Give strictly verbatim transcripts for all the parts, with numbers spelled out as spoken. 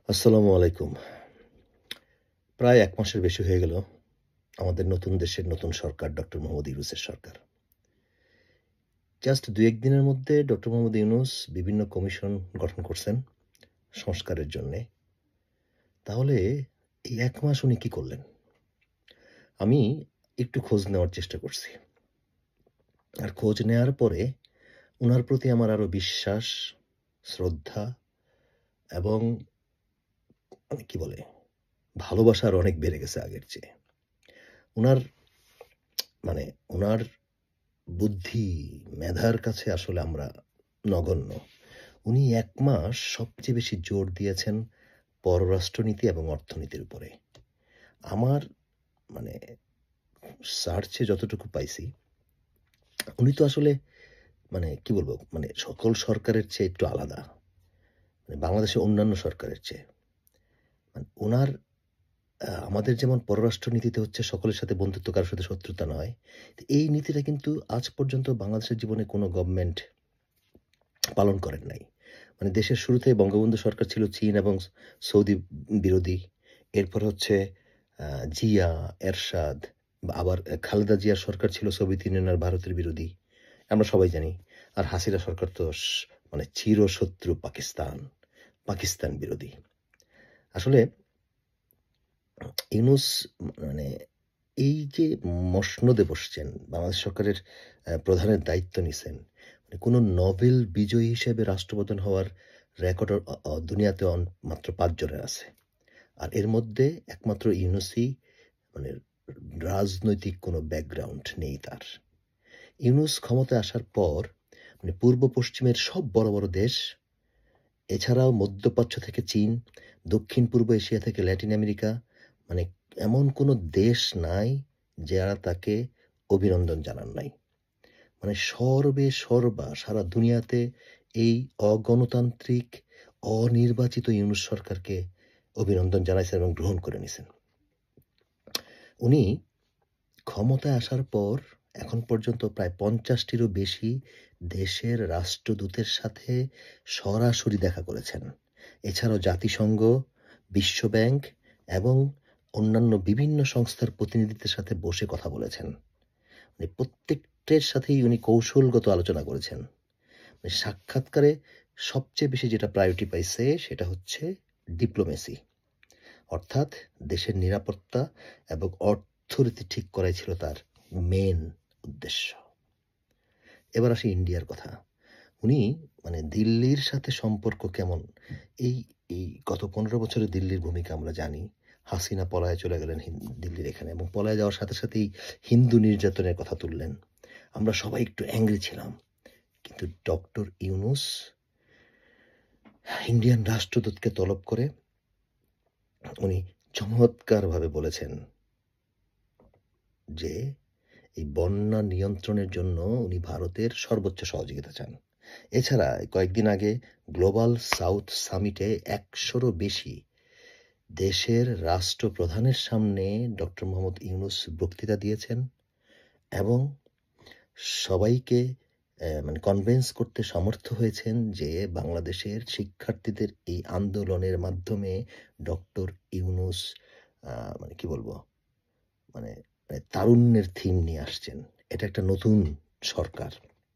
আসসালামু আলাইকুম। প্রায় এক মাসের বেশি হয়ে গেল আমাদের নতুন দেশের নতুন সরকার ডক্টর মোহাম্মদ ইউনূসের সরকার। জাস্ট দুই এক দিনের মধ্যে ডক্টর মোহাম্মদ ইউনূস বিভিন্ন কমিশন গঠন করছেন সংস্কারের জন্যে। তাহলে এই এক মাস উনি কি করলেন? আমি একটু খোঁজ নেওয়ার চেষ্টা করছি। আর খোঁজ নেওয়ার পরে উনার প্রতি আমার আরো বিশ্বাস, শ্রদ্ধা এবং মানে কি বলে ভালোবাসা আরো অনেক বেড়ে গেছে আগের চেয়ে। উনার মানে উনার বুদ্ধি, মেধার কাছে আসলে আমরা নগণ্য। উনি এক মাস সবচেয়ে বেশি জোর দিয়েছেন পররাষ্ট্রনীতি এবং অর্থনীতির উপরে। আমার মানে সার্চে যতটুকু পাইছি, উনি তো আসলে মানে কি বলবো? মানে সকল সরকারের চেয়ে একটু আলাদা। মানে বাংলাদেশের অন্যান্য সরকারের চেয়ে। মানে উনার আ আমাদের যেমন পররাষ্ট্রনীতিতে হচ্ছে সকলের সাথে বন্ধুত্ব, কারো সাথে শত্রুতা নয়। তো এই নীতিটা কিন্তু আজ পর্যন্ত বাংলাদেশের জীবনে কোনো গভর্নমেন্ট পালন করেন নাই। মানে দেশের শুরুতেই বঙ্গবন্ধু সরকার ছিল চীন এবং সৌদি বিরোধী। এরপর হচ্ছে আ জিয়া, এরশাদ বা আবার এ খালেদা জিয়ার সরকার ছিল সোভিয়েত ইউনিয়ন আর ভারতের বিরোধী। আমরা সবাই জানি। আর হাসিনা সরকার তো স মানে চিরশত্রু পাকিস্তান, পাকিস্তান বিরোধী। আসলে ইউনূস মানে এই যে মসনদে বসছেন, বাংলাদেশ সরকারের আ প্রধানের দায়িত্ব নিছেন। মানে কোন নোবেল বিজয়ী হিসেবে রাষ্ট্রপ্রধান হওয়ার রেকর্ড অ অ দুনিয়াতে অন মাত্র পাঁচ জনের আছে। আর এর মধ্যে একমাত্র ইউনূসই মানে রাজনৈতিক কোনো ব্যাকগ্রাউন্ড নেই তার। ইউনূস ক্ষমতায় আসার পর মানে পূর্ব পশ্চিমের সব বড়, বড় দেশ এছাড়াও মধ্যপ্রাচ্য থেকে চীন, দক্ষিণ-পূর্ব এশিয়া থেকে ল্যাটিন আমেরিকা মানে এমন কোনো দেশ নাই যারা তাকে অভিনন্দন জানান নাই। মানে সর্বে সর্বা সারা দুনিয়াতে এই অগণতান্ত্রিক, অনির্বাচিত ইউনূস সরকারকে অভিনন্দন জানাইছেন এবং গ্রহণ করে নিছেন। উনি ক্ষমতায় আসার পর এখন পর্যন্ত প্রায় পঞ্চাশ টিরও বেশি দেশের রাষ্ট্রদূতের সাথে সরাসরি দেখা করেছেন। এছাড়াও জাতিসংঘ, বিশ্বব্যাংক এবং অন্যান্য বিভিন্ন সংস্থার প্রতিনিধিদের সাথে বসে কথা বলেছেন। মানে প্রত্যেকটের সাথেই উনি কৌশলগত আলোচনা করেছেন। মানে সাক্ষাৎকারে সবচেয়ে বেশি যেটা প্রায়োরিটি পাইছে সেটা হচ্ছে ডিপ্লোমেসি। অর্থাৎ দেশের নিরাপত্তা এবং অর্থনীতি ঠিক করাই ছিল তার মেইন উদ্দেশ্য। এবার আসি ইন্ডিয়ার কথা। উনি মানে দিল্লির সাথে সম্পর্ক কেমন? এই এই গত পনেরো বছরে দিল্লির ভূমিকা আমরা জানি। হাসিনা পলায়ে চলে গেলেন হিন দিল্লির এখানে এবং পলায়ে যাওয়ার সাথে সাথেই হিন্দু নির্যাতনের কথা তুললেন। আমরা সবাই একটু অ্যাংরি ছিলাম। কিন্তু ডক্টর ইউনূস ইন্ডিয়ান রাষ্ট্রদূতকে তলব করে উনি চমৎকারভাবে বলেছেন যে এই বন্যা নিয়ন্ত্রণের জন্য উনি ভারতের সর্বোচ্চ সহযোগিতা চান। এছাড়া কয়েকদিন আগে গ্লোবাল সাউথ সামিটে একশোরও বেশি দেশের রাষ্ট্রপ্রধানের সামনে ডক্টর মোহাম্মদ ইউনূস বক্তৃতা দিয়েছেন এবং সবাইকে অ্যা মানে কনভিন্স করতে সমর্থ হয়েছেন যে বাংলাদেশের শিক্ষার্থীদের এই আন্দোলনের মাধ্যমে ডক্টর ইউনূস আ মানে কি বলবো? মানে মানে তারুণ্যের থিম নিয়ে আসছেন। এটা একটা নতুন সরকার।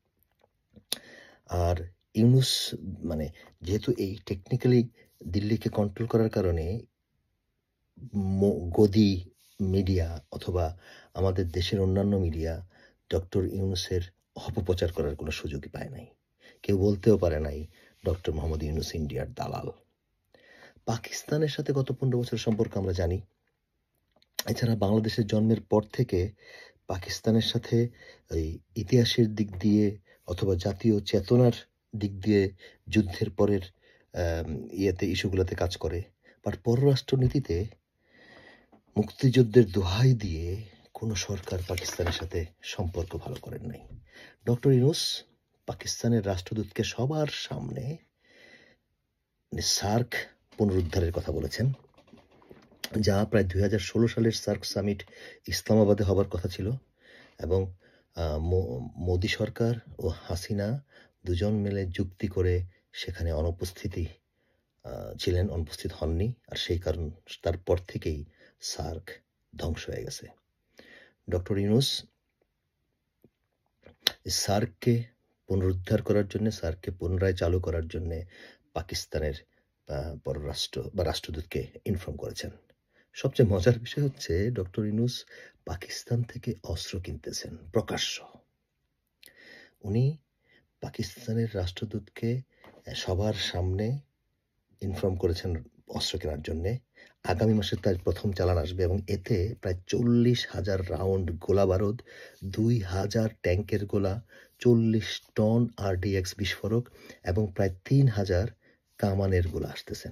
আর ইউনূস মানে যেহেতু এই টেকনিক্যালি দিল্লিকে কন্ট্রোল করার কারণে মো গদি মিডিয়া অথবা আমাদের দেশের অন্যান্য মিডিয়া ডক্টর ইউনূসের অপপ্রচার করার কোনো সুযোগই পায় নাই। কেউ বলতেও পারে নাই ডক্টর মোহাম্মদ ইউনূস ইন্ডিয়ার দালাল। পাকিস্তানের সাথে গত পনেরো বছরের সম্পর্ক আমরা জানি। এছাড়া বাংলাদেশের জন্মের পর থেকে পাকিস্তানের সাথে এই ইতিহাসের দিক দিয়ে অথবা জাতীয় চেতনার দিক দিয়ে যুদ্ধের পরের আম ইয়েতে ইস্যুগুলাতে কাজ করে। বাট পররাষ্ট্রনীতিতে মুক্তিযুদ্ধের দোহাই দিয়ে কোনো সরকার পাকিস্তানের সাথে সম্পর্ক ভালো করেন নাই। ডক্টর ইউনূস পাকিস্তানের রাষ্ট্রদূতকে সবার সামনে মানে সার্ক পুনরুদ্ধারের কথা বলেছেন। যা প্রায় দুই হাজার ষোলো সালের সার্ক সামিট ইসলামাবাদে হবার কথা ছিল এবং আ মো মোদী সরকার ও হাসিনা দুজন মিলে যুক্তি করে সেখানে অনুপস্থিতি আ ছিলেন, অনুপস্থিত হননি। আর সেই কারণ তারপর থেকেই সার্ক ধ্বংস হয়ে গেছে। ডক্টর ইউনূস সার্ককে পুনরুদ্ধার করার জন্যে, সার্ককে পুনরায় চালু করার জন্যে পাকিস্তানের আ পররাষ্ট্র বা রাষ্ট্রদূতকে ইনফর্ম করেছেন। সবচেয়ে মজার বিষয় হচ্ছে ডক্টর ইউনূস পাকিস্তান থেকে অস্ত্র কিনতেছেন প্রকাশ্য। উনি পাকিস্তানের রাষ্ট্রদূতকে অ্যা সবার সামনে ইনফর্ম করেছেন অস্ত্র কেনার জন্যে। আগামী মাসে তার প্রথম চালান আসবে এবং এতে প্রায় চল্লিশ হাজার রাউন্ড গোলাবারুদ, দুই হাজার ট্যাংকের গোলা, চল্লিশ টন আরডিএক্স বিস্ফোরক এবং প্রায় তিন হাজার কামানের গোলা আসতেছেন।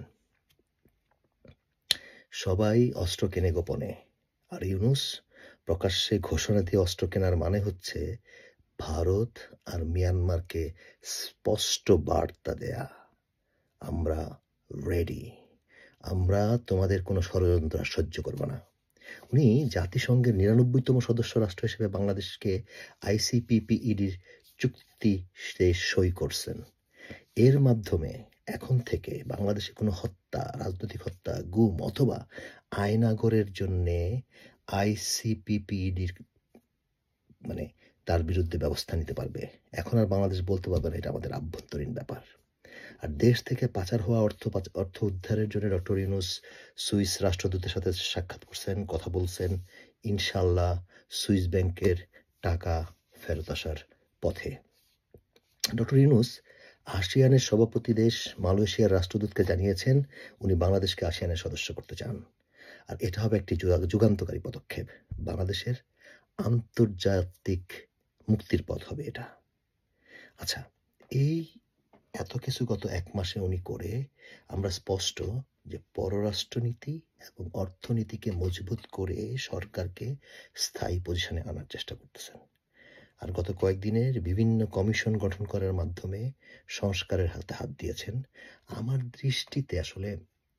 সবাই অস্ত্র কেনে গোপনে। আর ইউনূস প্রকাশ্যে ঘোষণা দিয়ে অস্ত্র কেনার মানে হচ্ছে ভারত আর মিয়ানমারকে স্পষ্ট বার্তা দেয়া, আমরা রেডি। আমরা তোমাদের কোনো ষড়যন্ত্র আর সহ্য করব না। উনি জাতিসংঘের নিরানব্বইতম সদস্য রাষ্ট্র হিসেবে বাংলাদেশকে আইসিপিপিইডির চুক্তিতে সই করছেন। এর মাধ্যমে এখন থেকে বাংলাদেশে কোনো হত্যা, রাজনৈতিক হত্যা, গুম অথবা আয়নাঘরের জন্যে আইসিপিপিইডির মানে তার বিরুদ্ধে ব্যবস্থা নিতে পারবে। এখন আর বাংলাদেশ বলতে পারবে না এটা আমাদের আভ্যন্তরীণ ব্যাপার। আর দেশ থেকে পাচার হওয়া অর্থ পাচ অর্থ উদ্ধারের জন্য ডক্টর ইউনূস সুইস রাষ্ট্রদূতের সাথে সাক্ষাৎ করছেন, কথা বলছেন। ইনশাআল্লাহ সুইস ব্যাংকের টাকা ফেরত আসার পথে। ডক্টর ইউনূস আসিয়ানের সভাপতি দেশ মালয়েশিয়ার রাষ্ট্রদূতকে জানিয়েছেন উনি বাংলাদেশকে আসিয়ানের সদস্য করতে চান। আর এটা হবে একটি যুগা যুগান্তকারী পদক্ষেপ। বাংলাদেশের আন্তর্জাতিক মুক্তির পথ হবে এটা। আচ্ছা, এই এত কিছু গত এক মাসে উনি করে আমরা স্পষ্ট যে পররাষ্ট্রনীতি এবং অর্থনীতিকে মজবুত করে সরকারকে স্থায়ী পজিশনে আনার চেষ্টা করতেছেন। আর গত কয়েকদিনের বিভিন্ন কমিশন গঠন করার মাধ্যমে সংস্কারের হাতে হাত দিয়েছেন। আমার দৃষ্টিতে আসলে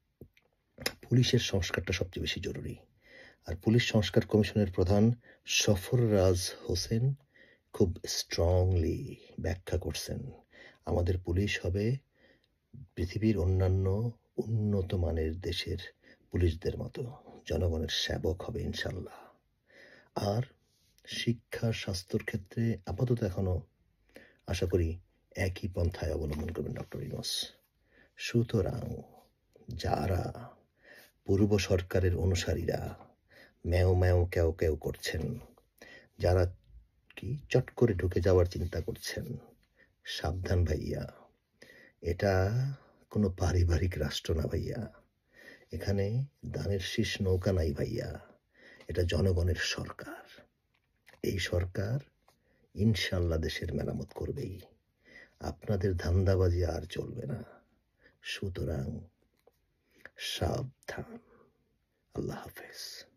পুলিশের সংস্কারটা সবচেয়ে বেশি জরুরি। আর পুলিশ সংস্কার কমিশনের প্রধান সফররাজ হোসেন খুব স্ট্রংলি ব্যাখ্যা করছেন আমাদের পুলিশ হবে পৃথিবীর অন্যান্য উন্নত মানের দেশের পুলিশদের মতো, জনগণের সেবক হবে ইনশাল্লাহ। আর শিক্ষা স্বাস্থ্যর ক্ষেত্রে আপাতত এখনো আশা করি একই পন্থায় অবলম্বন করবেন ডক্টর ইউনূস। সুতরাং যারা পূর্ব সরকারের অনুসারীরা ম্যাও ম্যাও ক্যাও ক্যাও করছেন, যারা কি চট করে ঢুকে যাওয়ার চিন্তা করছেন, সাবধান ভাইয়া। এটা কোনো পারিবারিক রাষ্ট্র না ভাইয়া। এখানে দানের শীষ নৌকা নাই ভাইয়া। এটা জনগণের সরকার। এই সরকার ইনশাল্লাহ দেশের মেরামত করবেই। আপনাদের ধান্দাবাজি আর চলবে না। সুতরাং সাবধান। আল্লাহ হাফেজ।